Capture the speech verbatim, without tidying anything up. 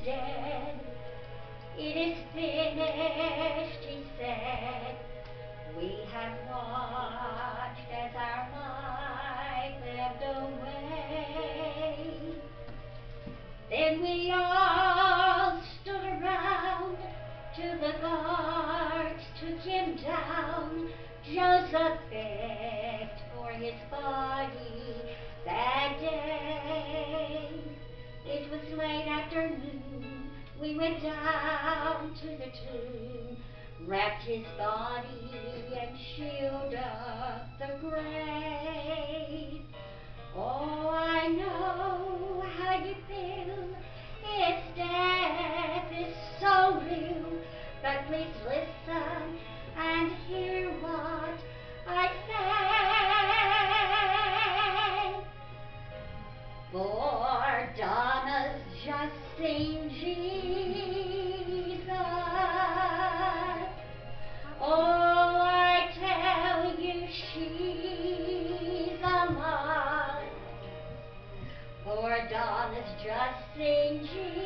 dead. It is finished, he said. We have watched as our life ebbed away. Then we all stood around till the guards took him down. Joseph begged for his body that day. It was late afternoon. We went down to the tomb, wrapped his body and sealed up the grave. Oh, I know how you feel. His death is so real. But please listen and hear what I say. For Donna's just seen Jesus. Oh, I tell you, she's alive. For Donna's just seen Jesus.